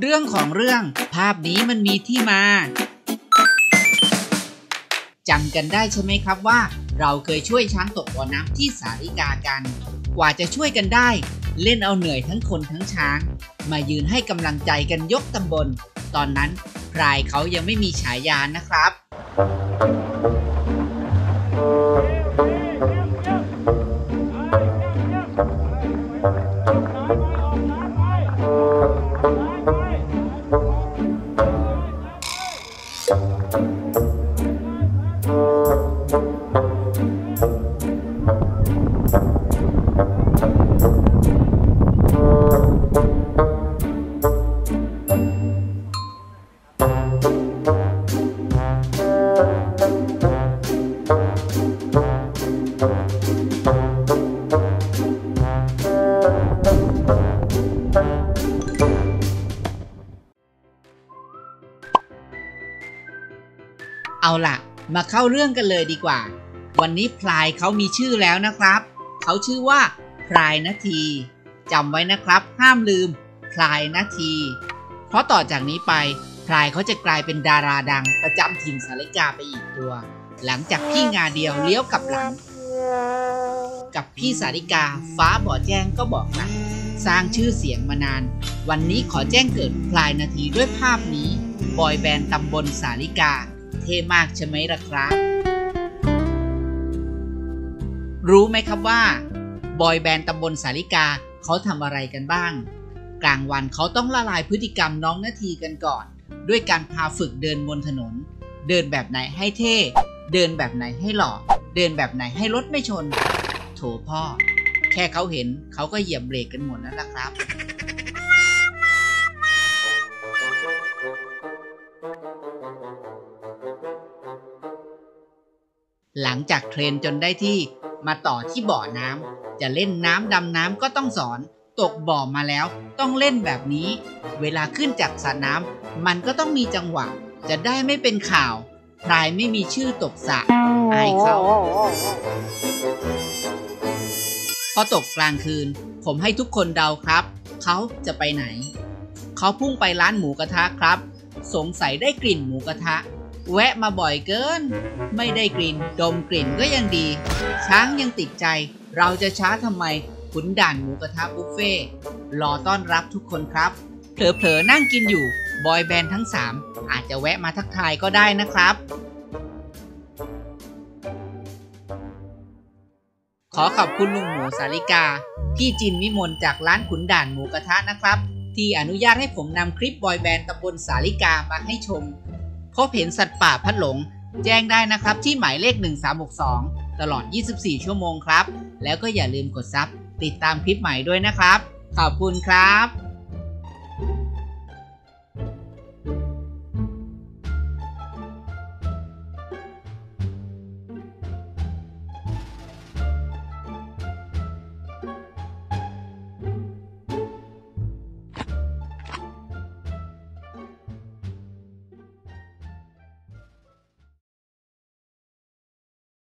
เรื่องของเรื่องภาพนี้มันมีที่มาจำกันได้ใช่ไหมครับว่าเราเคยช่วยช้างตกบ่อน้ำที่สาริกากันกว่าจะช่วยกันได้เล่นเอาเหนื่อยทั้งคนทั้งช้างมายืนให้กำลังใจกันยกตำบลตอนนั้นพรายเขายังไม่มีฉายานะครับเอาล่ะมาเข้าเรื่องกันเลยดีกว่าวันนี้พลายเขามีชื่อแล้วนะครับเขาชื่อว่าพลายนาทีจำไว้นะครับห้ามลืมพลายนาทีเพราะต่อจากนี้ไปพลายเขาจะกลายเป็นดาราดังประจำถิ่นสาริกาไปอีกตัวหลังจากพี่งาเดียวเลี้ยวกลับหลังกับพี่สาริกาฟ้าบ่อแจ้งก็บอกนะสร้างชื่อเสียงมานานวันนี้ขอแจ้งเกิดพลายนาทีด้วยภาพนี้บอยแบนด์ตำบลสาริกาเท่มากใช่ไหมล่ะครับรู้ไหมครับว่าบอยแบนด์ตำบลสาริกาเขาทำอะไรกันบ้างกลางวันเขาต้องละลายพฤติกรรมน้องนาทีกันก่อนด้วยการพาฝึกเดินบนถนนเดินแบบไหนให้เท่เดินแบบไหนให้หล่อเดินแบบไหนให้รถไม่ชนโถพ่อแค่เขาเห็นเขาก็เหยียบเบรกกันหมดแล้วล่ะครับหลังจากเทรนจนได้ที่มาต่อที่บ่อน้ำจะเล่นน้ำดำน้ำก็ต้องสอนตกบ่อมาแล้วต้องเล่นแบบนี้เวลาขึ้นจากสระน้ำมันก็ต้องมีจังหวะจะได้ไม่เป็นข่าวพลายไม่มีชื่อตกสระอายเขาพอตกกลางคืนผมให้ทุกคนเดาครับเขาจะไปไหนเขาพุ่งไปร้านหมูกระทะครับสงสัยได้กลิ่นหมูกระทะแวะมาบ่อยเกินไม่ได้กลิ่นดมกลิ่นก็ยังดีช้างยังติดใจเราจะช้าทำไมขุนด่านหมูกระทะบุฟเฟ่รอต้อนรับทุกคนครับเผลอๆนั่งกินอยู่บอยแบนด์ทั้ง3อาจจะแวะมาทักทายก็ได้นะครับขอขอบคุณลุงหมูสาริกาพี่จินวิมลจากร้านขุนด่านหมูกระทะนะครับที่อนุญาตให้ผมนำคลิปบอยแบนด์ตำบลสาริกามาให้ชมพบเห็นสัตว์ป่าพัดหลงแจ้งได้นะครับที่หมายเลข1362ตลอด24ชั่วโมงครับแล้วก็อย่าลืมกดซับติดตามคลิปใหม่ด้วยนะครับขอบคุณครับ